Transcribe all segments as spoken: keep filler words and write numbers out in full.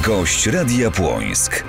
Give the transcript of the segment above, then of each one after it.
Gość Radia Płońsk.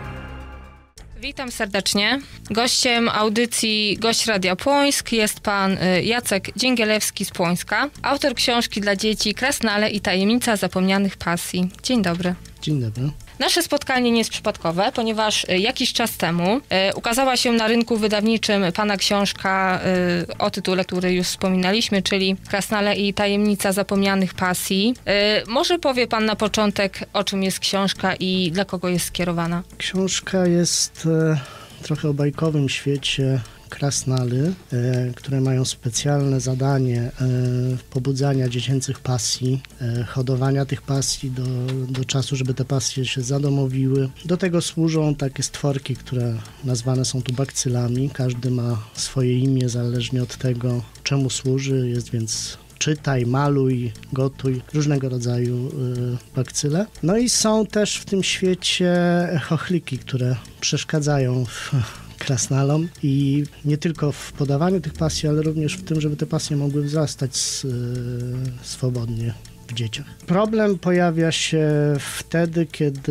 Witam serdecznie. Gościem audycji Gość Radia Płońsk jest pan Jacek Dzięgielewski z Płońska, autor książki dla dzieci Krasnale i tajemnica zapomnianych pasji. Dzień dobry. Dzień dobry. Nasze spotkanie nie jest przypadkowe, ponieważ jakiś czas temu e, ukazała się na rynku wydawniczym pana książka e, o tytule, który już wspominaliśmy, czyli Krasnale i tajemnica zapomnianych pasji. E, może powie pan na początek, o czym jest książka i dla kogo jest skierowana? Książka jest e, trochę o bajkowym świecie krasnali, e, które mają specjalne zadanie e, pobudzania dziecięcych pasji, e, hodowania tych pasji do, do czasu, żeby te pasje się zadomowiły. Do tego służą takie stworki, które nazwane są tu bakcylami. Każdy ma swoje imię zależnie od tego, czemu służy. Jest więc czytaj, maluj, gotuj, różnego rodzaju y, bakcyle. No i są też w tym świecie chochliki, które przeszkadzają w krasnalom i nie tylko w podawaniu tych pasji, ale również w tym, żeby te pasje mogły wzrastać s, y, swobodnie w dzieciach. Problem pojawia się wtedy, kiedy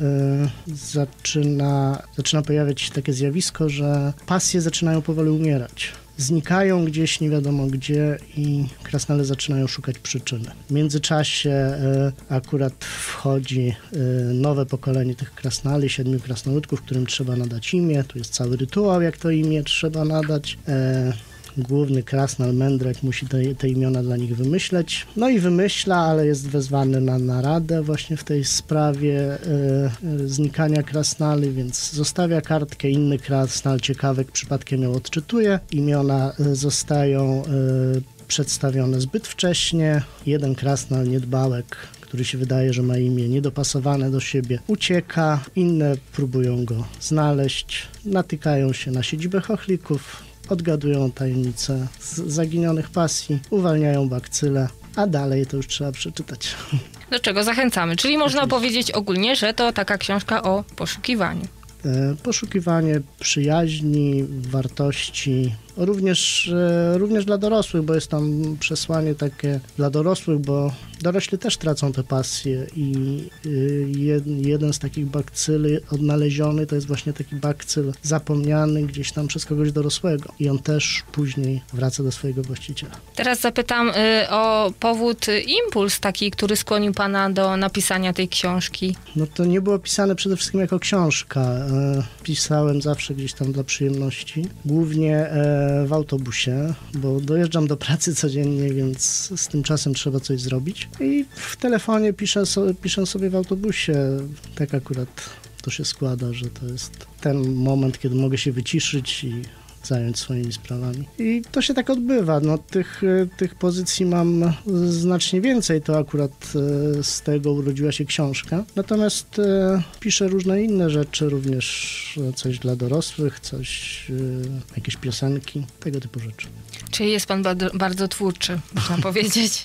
y, zaczyna, zaczyna pojawiać się takie zjawisko, że pasje zaczynają powoli umierać. Znikają gdzieś nie wiadomo gdzie i krasnale zaczynają szukać przyczyny. W międzyczasie y, akurat wchodzi y, nowe pokolenie tych krasnali, siedmiu krasnoludków, którym trzeba nadać imię. Tu jest cały rytuał, jak to imię trzeba nadać. Y, Główny krasnal, mędrek, musi te, te imiona dla nich wymyśleć. No i wymyśla, ale jest wezwany na naradę właśnie w tej sprawie y, znikania krasnali, więc zostawia kartkę. Inny krasnal ciekawek przypadkiem ją odczytuje. Imiona y, zostają y, przedstawione zbyt wcześnie. Jeden krasnal, niedbałek, który się wydaje, że ma imię niedopasowane do siebie, ucieka. Inne próbują go znaleźć. Natykają się na siedzibę chochlików. Odgadują tajemnice z zaginionych pasji, uwalniają bakcyle, a dalej to już trzeba przeczytać. Do czego zachęcamy? Czyli można powiedzieć ogólnie, że to taka książka o poszukiwaniu. E, poszukiwanie przyjaźni, wartości, również, e, również dla dorosłych, bo jest tam przesłanie takie dla dorosłych, bo dorośli też tracą te pasje i y, jed, jeden z takich bakcyli odnaleziony to jest właśnie taki bakcyl zapomniany gdzieś tam przez kogoś dorosłego i on też później wraca do swojego właściciela. Teraz zapytam y, o powód, y, impuls taki, który skłonił pana do napisania tej książki. No to nie było pisane przede wszystkim jako książka. E, pisałem zawsze gdzieś tam dla przyjemności. Głównie e, w autobusie, bo dojeżdżam do pracy codziennie, więc z tym czasem trzeba coś zrobić. I w telefonie piszę, so, piszę sobie w autobusie. Tak akurat to się składa, że to jest ten moment, kiedy mogę się wyciszyć i zająć swoimi sprawami. I to się tak odbywa. No, tych, tych pozycji mam znacznie więcej. To akurat z tego urodziła się książka. Natomiast e, piszę różne inne rzeczy, również coś dla dorosłych, coś, e, jakieś piosenki, tego typu rzeczy. Czyli jest pan bardzo, bardzo twórczy, można powiedzieć.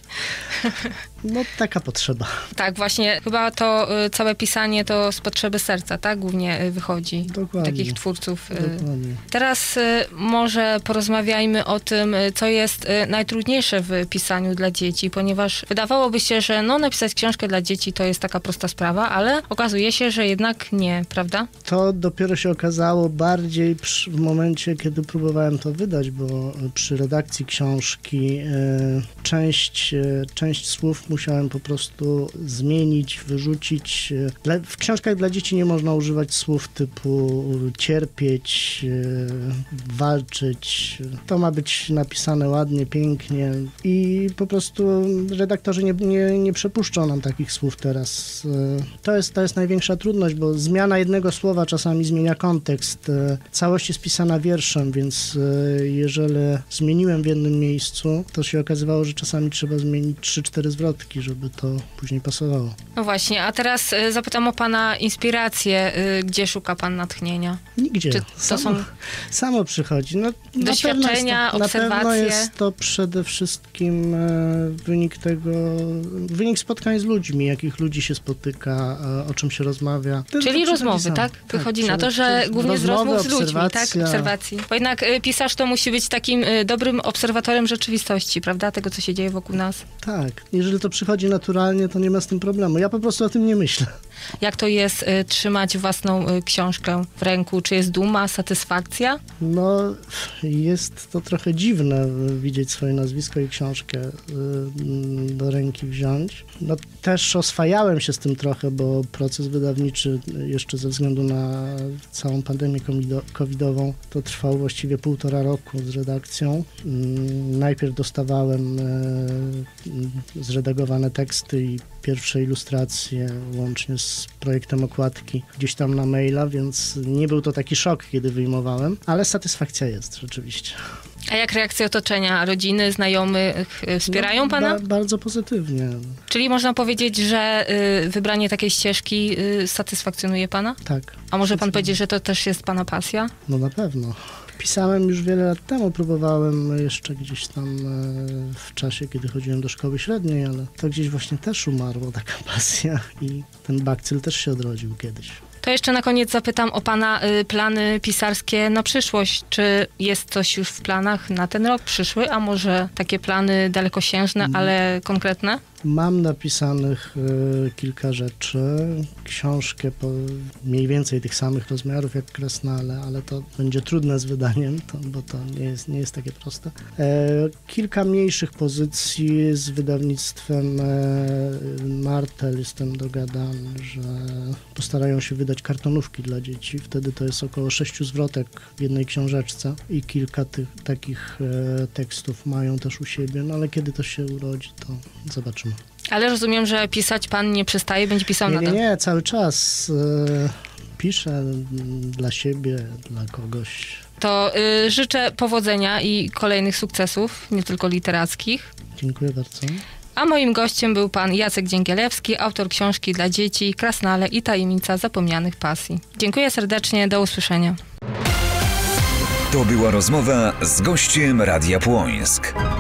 No, taka potrzeba. Tak, właśnie chyba to y, całe pisanie to z potrzeby serca, tak? Głównie y, wychodzi. Dokładnie. Takich twórców. Y. Dokładnie. Teraz y, może porozmawiajmy o tym, y, co jest y, najtrudniejsze w pisaniu dla dzieci, ponieważ wydawałoby się, że no, napisać książkę dla dzieci to jest taka prosta sprawa, ale okazuje się, że jednak nie, prawda? To dopiero się okazało bardziej przy, w momencie, kiedy próbowałem to wydać, bo przy redakcji książki y, część, y, część słów musiałem po prostu zmienić, wyrzucić. Dla, w książkach dla dzieci nie można używać słów typu cierpieć, walczyć. To ma być napisane ładnie, pięknie i po prostu redaktorzy nie, nie, nie przepuszczą nam takich słów teraz. To jest, to jest największa trudność, bo zmiana jednego słowa czasami zmienia kontekst. Całość jest pisana wierszem, więc jeżeli zmieniłem w jednym miejscu, to się okazywało, że czasami trzeba zmienić trzy cztery zwrotki, żeby to później pasowało. No właśnie, a teraz y, zapytam o pana inspirację. Y, gdzie szuka pan natchnienia? Nigdzie. Czy to samo, są samo przychodzi. No, doświadczenia, na to, obserwacje? Na pewno jest to przede wszystkim e, wynik tego, wynik spotkań z ludźmi, jakich ludzi się spotyka, e, o czym się rozmawia. To Czyli to rozmowy, tak? Wychodzi tak, na to, że głównie z rozmów z ludźmi, tak? Obserwacji. Bo jednak y, pisarz to musi być takim y, dobrym obserwatorem rzeczywistości, prawda? Tego, co się dzieje wokół nas. Tak. Jeżeli to to przychodzi naturalnie, to nie ma z tym problemu. Ja po prostu o tym nie myślę. Jak to jest y, trzymać własną y, książkę w ręku? Czy jest duma, satysfakcja? No, jest to trochę dziwne widzieć swoje nazwisko i książkę y, do ręki wziąć. No, też oswajałem się z tym trochę, bo proces wydawniczy jeszcze ze względu na całą pandemię covidową to trwał właściwie półtora roku z redakcją. Y, najpierw dostawałem y, zredagowane teksty i pierwsze ilustracje łącznie z projektem okładki gdzieś tam na maila, więc nie był to taki szok, kiedy wyjmowałem, ale satysfakcja jest rzeczywiście. A jak reakcje otoczenia, rodziny, znajomych wspierają no, pana? Ba- bardzo pozytywnie. Czyli można powiedzieć, że y, wybranie takiej ścieżki y, satysfakcjonuje pana? Tak. A może pan powiedzieć, że to też jest pana pasja? No na pewno. Pisałem już wiele lat temu, próbowałem jeszcze gdzieś tam w czasie, kiedy chodziłem do szkoły średniej, ale to gdzieś właśnie też umarło, taka pasja i ten bakcyl też się odrodził kiedyś. To jeszcze na koniec zapytam o pana y, plany pisarskie na przyszłość. Czy jest coś już w planach na ten rok przyszły, a może takie plany dalekosiężne, mm. ale konkretne? Mam napisanych y, kilka rzeczy, książkę po mniej więcej tych samych rozmiarów jak Krasnale, ale to będzie trudne z wydaniem, to, bo to nie jest, nie jest takie proste. E, kilka mniejszych pozycji z wydawnictwem e, Martel jestem dogadany, że postarają się wydać kartonówki dla dzieci, wtedy to jest około sześciu zwrotek w jednej książeczce i kilka tych takich e, tekstów mają też u siebie, no ale kiedy to się urodzi, to zobaczymy. Ale rozumiem, że pisać pan nie przestaje, będzie pisał nie, nadal. Nie, nie, cały czas e, piszę dla siebie, dla kogoś. To y, życzę powodzenia i kolejnych sukcesów, nie tylko literackich. Dziękuję bardzo. A moim gościem był pan Jacek Dzięgielewski, autor książki dla dzieci Krasnale i tajemnica zapomnianych pasji. Dziękuję serdecznie, do usłyszenia. To była rozmowa z gościem Radia Płońsk.